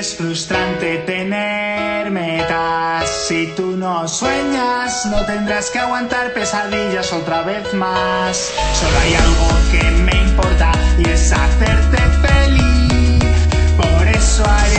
es frustrante tener metas. Si tú no sueñas, no tendrás que aguantar pesadillas otra vez más. Solo hay algo que me importa y es hacerte feliz. Por eso hay